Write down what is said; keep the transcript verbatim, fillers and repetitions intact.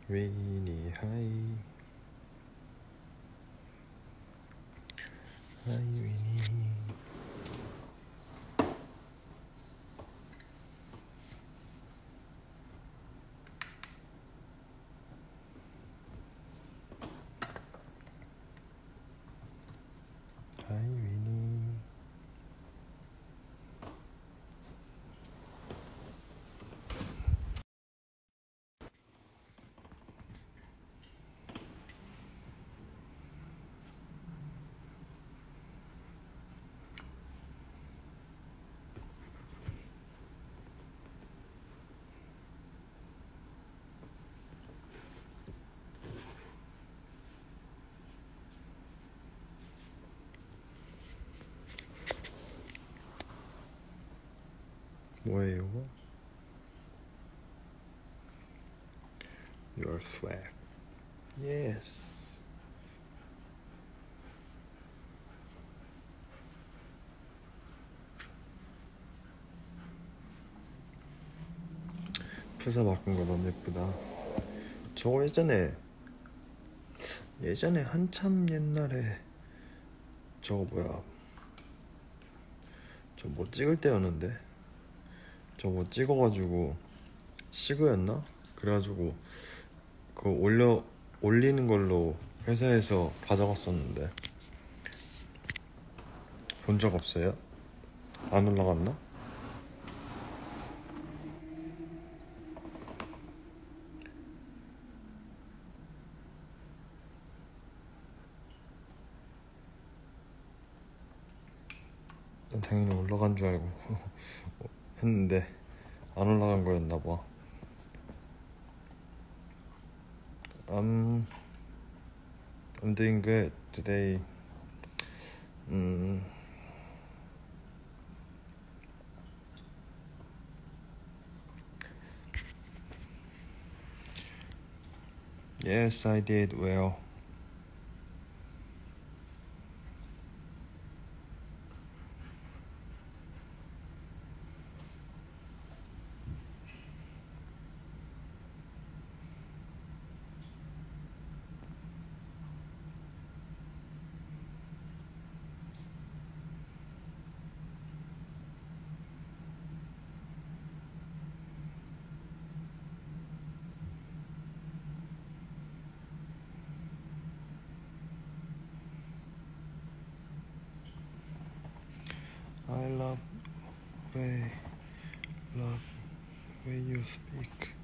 Winnie, hi. Hi, Winnie. Hi, Winnie. 뭐예요? Your swag. Yes. 프사 바꾼 거 너무 예쁘다. 저거 예전에 예전에 한참 옛날에 저거 뭐야, 저 뭐 찍을 때였는데 저거 찍어가지고 시그였나? 그래가지고 그거 올려 올리는 걸로 회사에서 가져갔었는데 본 적 없어요? 안 올라갔나? 난 당연히 올라간 줄 알고 했는데 안 올라간 거였나 봐. I'm I'm doing good today. 음. Yes, I did well. I love way, love way you speak.